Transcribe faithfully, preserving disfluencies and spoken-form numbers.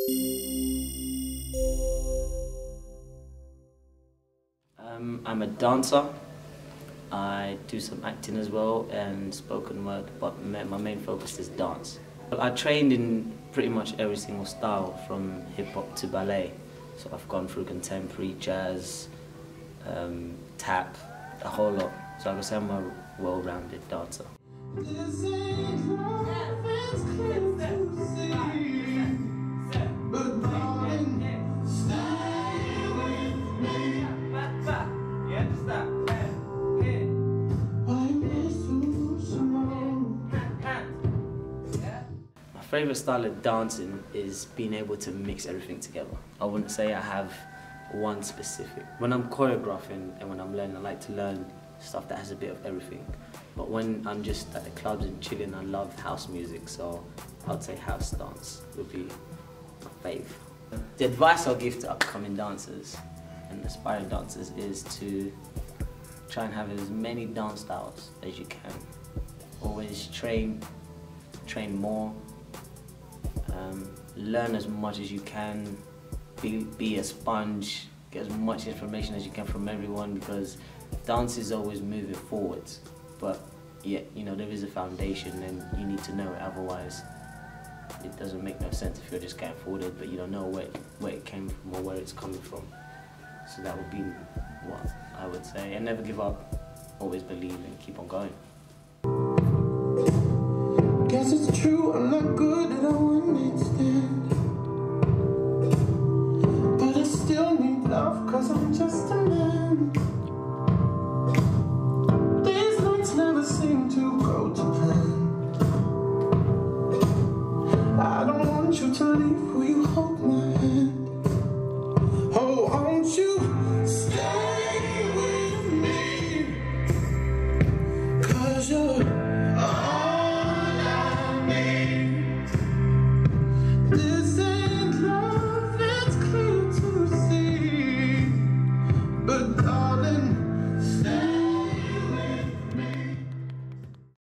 Um, I'm a dancer. I do some acting as well and spoken word, but my main focus is dance. I trained in pretty much every single style, from hip-hop to ballet. So I've gone through contemporary, jazz, um, tap, a whole lot. So I can say I'm a well-rounded dancer. My favourite style of dancing is being able to mix everything together. I wouldn't say I have one specific. When I'm choreographing and when I'm learning, I like to learn stuff that has a bit of everything. But when I'm just at the clubs and chilling, I love house music, so I'd say house dance would be my fave. The advice I'll give to upcoming dancers and aspiring dancers is to try and have as many dance styles as you can. Always train, train more, um, learn as much as you can, be, be a sponge, get as much information as you can from everyone, because dance is always moving forwards. But yeah, you know, there is a foundation and you need to know it, otherwise it doesn't make no sense if you're just going forward but you don't know where, where it came from or where it's coming from. So that would be what I would say. And never give up, always believe and keep on going. Guess it's true, I'm not good at a one-night stand, but I still need love, cause I'm just a man. These nights never seem to go to plan. I don't want you to leave, will you hold my